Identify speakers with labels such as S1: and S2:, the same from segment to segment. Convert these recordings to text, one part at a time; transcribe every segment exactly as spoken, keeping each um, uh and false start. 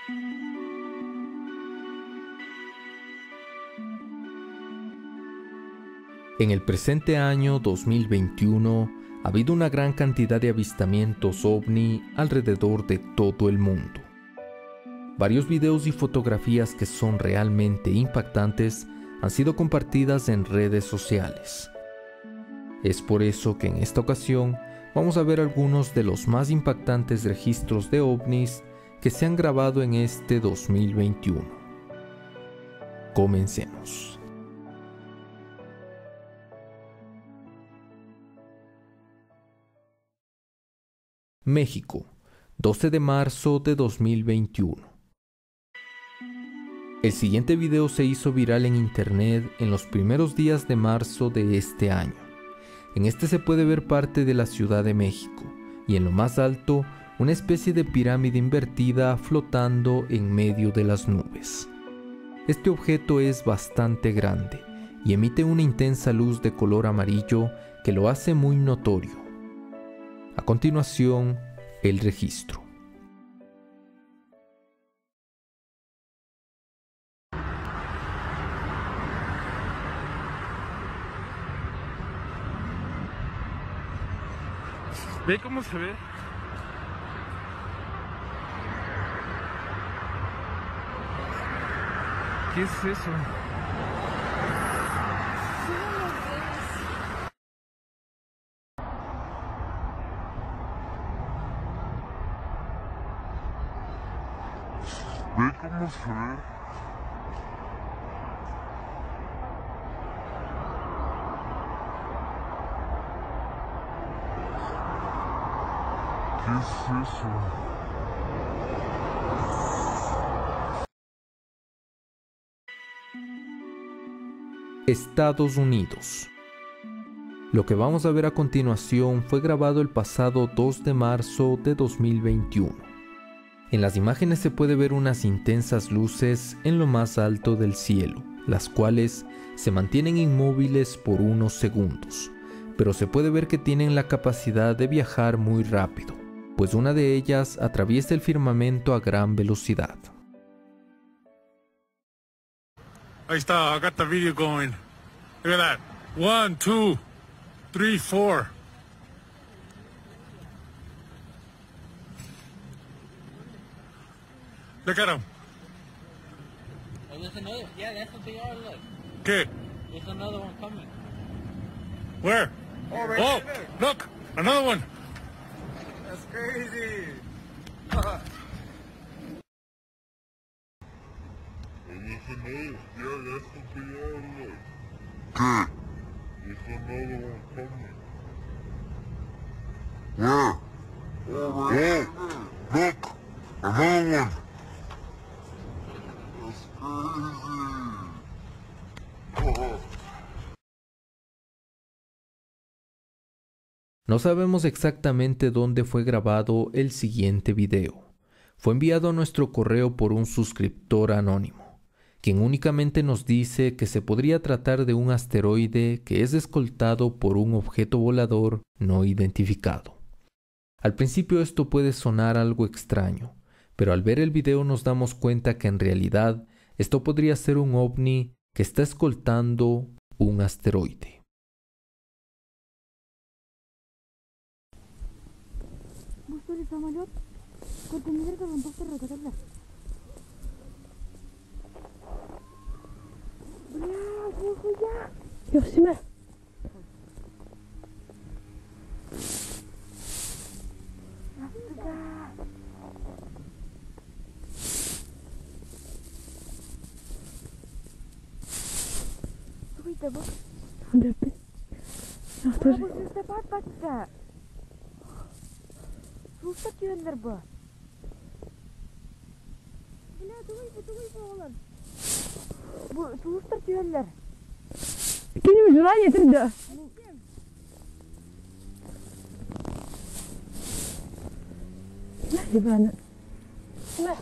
S1: En el presente año dos mil veintiuno ha habido una gran cantidad de avistamientos ovni alrededor de todo el mundo. Varios videos y fotografías que son realmente impactantes han sido compartidas en redes sociales. Es por eso que en esta ocasión vamos a ver algunos de los más impactantes registros de ovnis que se han grabado en este dos mil veintiuno. Comencemos. México, doce de marzo de dos mil veintiuno. El siguiente video se hizo viral en internet en los primeros días de marzo de este año. En este se puede ver parte de la Ciudad de México y en lo más alto una especie de pirámide invertida flotando en medio de las nubes. Este objeto es bastante grande y emite una intensa luz de color amarillo que lo hace muy notorio. A continuación, el registro.
S2: ¿Ve cómo se ve? ¿Qué es eso? ¿Ve cómo se ve? ¿Qué es eso?
S1: Estados Unidos. Lo que vamos a ver a continuación fue grabado el pasado dos de marzo de dos mil veintiuno. En las imágenes se puede ver unas intensas luces en lo más alto del cielo, las cuales se mantienen inmóviles por unos segundos, pero se puede ver que tienen la capacidad de viajar muy rápido, pues una de ellas atraviesa el firmamento a gran velocidad.
S2: Ahí está, I got the video going. Look at that. One, two, three, four. Look at him.
S3: Oh, there's another. Yeah, that's what they are. Look.
S2: ¿Qué?
S3: There's another one coming.
S2: Where?
S4: Oh, right
S2: Oh,
S4: there.
S2: look, another one.
S4: That's crazy.
S2: There's another. Yeah, that's what they are. Look. ¿Qué? There's another one coming. Where? Oh, right oh, look, another one. That's crazy. Oh.
S1: No sabemos exactamente dónde fue grabado el siguiente video. Fue enviado a nuestro correo por un suscriptor anónimo, quien únicamente nos dice que se podría tratar de un asteroide que es escoltado por un objeto volador no identificado. Al principio esto puede sonar algo extraño, pero al ver el video nos damos cuenta que en realidad esto podría ser un ovni que está escoltando un asteroide.
S5: Бустали самолет, контейнерка вон доктор ракетарда. Бля, нихуя! Ёпсиме! Сколько бак? Да, пи. Ах, тоже. Бу сизде бат батса. Султак йөндөр бу. Бля, дуй, дуй болон. Бу султак йөндөр. Кинем желание тогда. Ебана. На.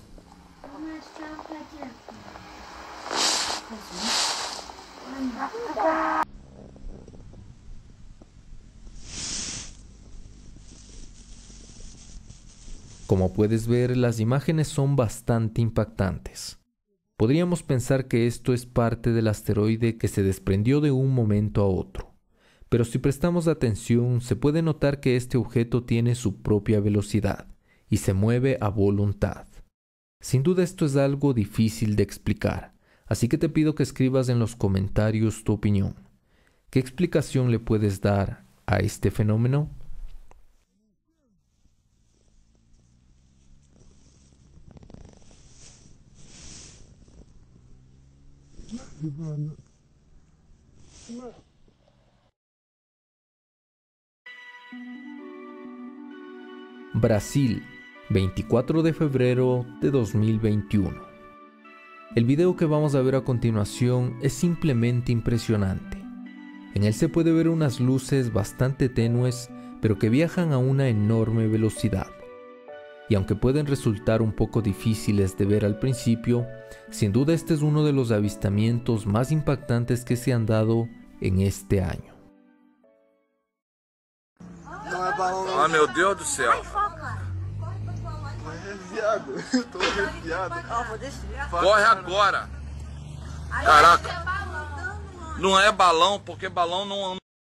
S1: Como puedes ver, las imágenes son bastante impactantes. Podríamos pensar que esto es parte del asteroide que se desprendió de un momento a otro, pero si prestamos atención se puede notar que este objeto tiene su propia velocidad y se mueve a voluntad. Sin duda esto es algo difícil de explicar, así que te pido que escribas en los comentarios tu opinión. ¿Qué explicación le puedes dar a este fenómeno? Brasil, veinticuatro de febrero de dos mil veintiuno. El video que vamos a ver a continuación es simplemente impresionante. En él se puede ver unas luces bastante tenues, pero que viajan a una enorme velocidad. Y aunque pueden resultar un poco difíciles de ver al principio, sin duda este es uno de los avistamientos más impactantes que se han dado en este año.
S4: Ah, meu Deus do céu. Corre agora. Caraca. Não é balão, porque balão não...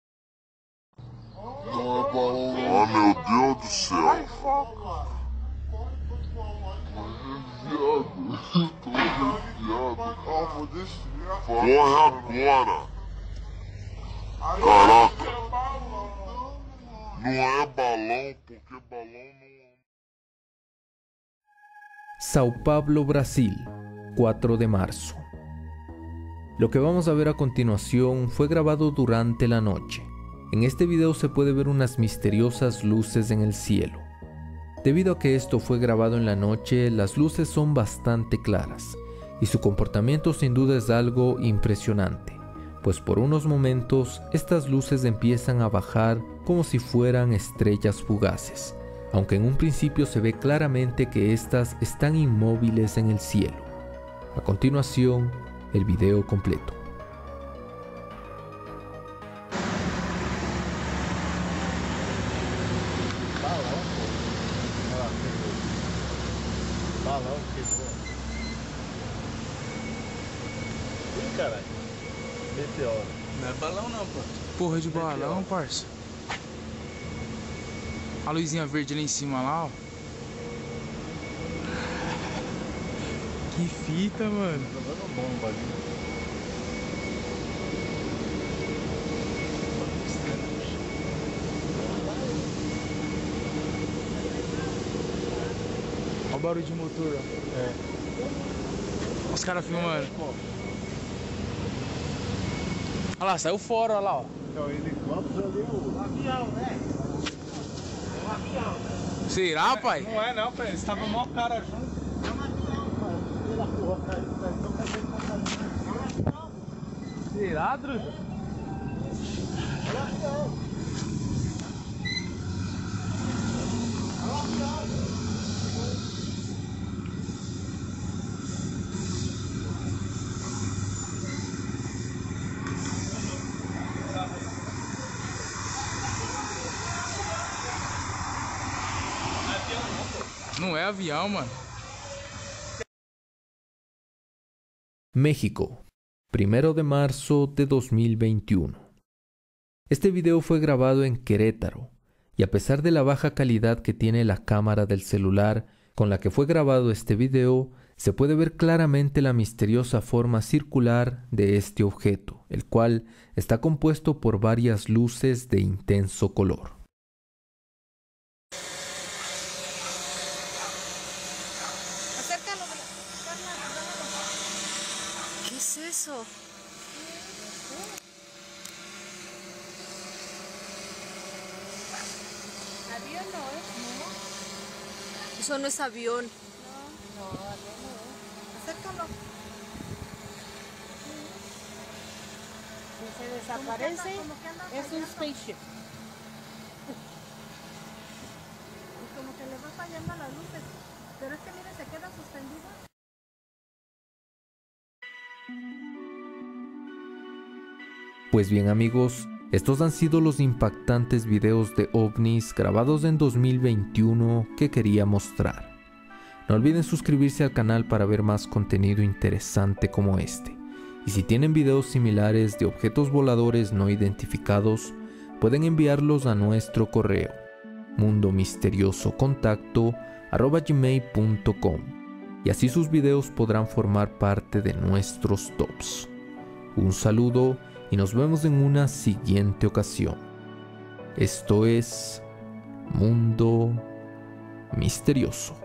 S2: Ah, meu Deus do céu. Corre agora. Caraca. Não é balão, porque balão não...
S1: Sao Paulo, Brasil, cuatro de marzo. Lo que vamos a ver a continuación fue grabado durante la noche. En este video se puede ver unas misteriosas luces en el cielo. Debido a que esto fue grabado en la noche, las luces son bastante claras y su comportamiento sin duda es algo impresionante, pues por unos momentos estas luces empiezan a bajar como si fueran estrellas fugaces, aunque en un principio se ve claramente que estas están inmóviles en el cielo. A continuación, el video completo.
S6: Balão que voa. Ih, caralho. Meteoro.
S4: Não é balão não, pô.
S7: Porra de balão, parça. A luzinha verde ali em cima lá, ó. Que fita, mano.
S6: Tá dando bomba ali.
S7: Olha o barulho de motor, ó. É. Os caras filmando. Olha lá, saiu fora, olha lá, ó.
S6: É o helicóptero ali, o avião, né? É um avião.
S7: Será, pai?
S6: Não é não, pai. Eles estavam mó cara junto. É um avião, pai. Pela porra, cara. Então quer dizer que tá saindo. É um avião.
S7: Será, truta?
S6: É um avião.
S7: Não é avião, mano.
S1: México, primero de marzo de dos mil veintiuno. Este video fue grabado en Querétaro, y a pesar de la baja calidad que tiene la cámara del celular con la que fue grabado este video, se puede ver claramente la misteriosa forma circular de este objeto, el cual está compuesto por varias luces de intenso color.
S8: ¿Qué es eso?
S5: Avión no es, no.
S8: Eso no es avión.
S5: No, avión no es. Acércalo. Si se desaparece, es un spaceship. Y como que le va fallando a las luces. Pero es que mire, se queda suspendido.
S1: Pues bien amigos, Estos han sido los impactantes videos de ovnis grabados en dos mil veintiuno que quería mostrar. No olviden suscribirse al canal para ver más contenido interesante como este. Y si tienen videos similares de objetos voladores no identificados, pueden enviarlos a nuestro correo mundomisteriosocontacto arroba gmail punto com y así sus videos podrán formar parte de nuestros tops. Un saludo y nos vemos en una siguiente ocasión. Esto es Mundo Misterioso.